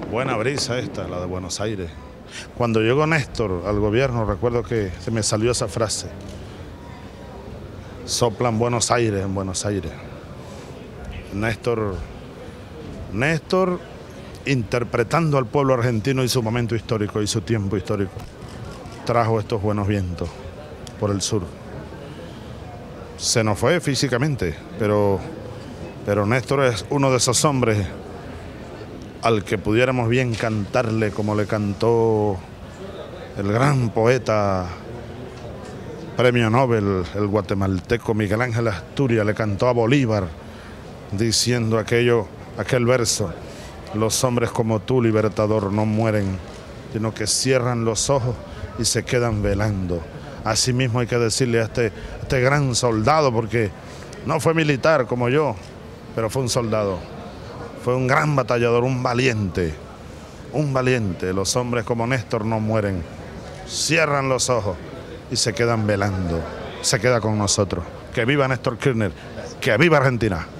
Buena brisa esta, la de Buenos Aires. Cuando llegó Néstor al gobierno, recuerdo que se me salió esa frase. Soplan Buenos Aires en Buenos Aires. Néstor interpretando al pueblo argentino y su momento histórico y su tiempo histórico, trajo estos buenos vientos por el sur. Se nos fue físicamente, pero Néstor es uno de esos hombres al que pudiéramos bien cantarle como le cantó el gran poeta, premio Nobel, el guatemalteco Miguel Ángel Asturias, le cantó a Bolívar diciendo aquel verso: los hombres como tú, libertador, no mueren, sino que cierran los ojos y se quedan velando. Así mismo hay que decirle a este gran soldado, porque no fue militar como yo, pero fue un soldado. Fue un gran batallador, un valiente. Los hombres como Néstor no mueren, cierran los ojos y se quedan velando. Se queda con nosotros. Que viva Néstor Kirchner, que viva Argentina.